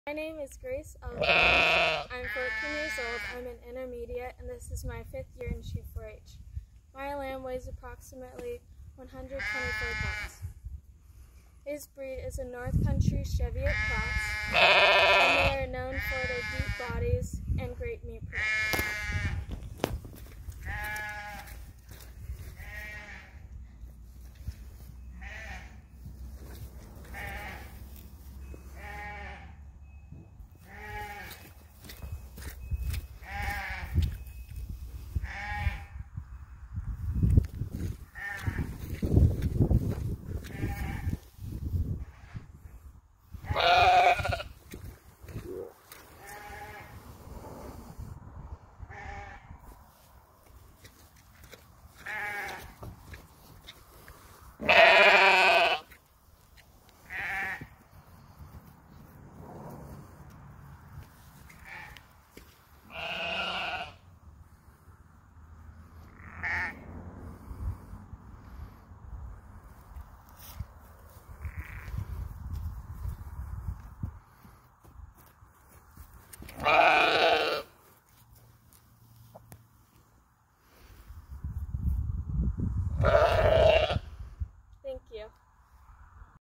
My name is Grace Elkins. I'm 14 years old. I'm an intermediate, and this is my 5th year in Sheep 4-H. My lamb weighs approximately 124 pounds. His breed is a North Country Cheviot Cross.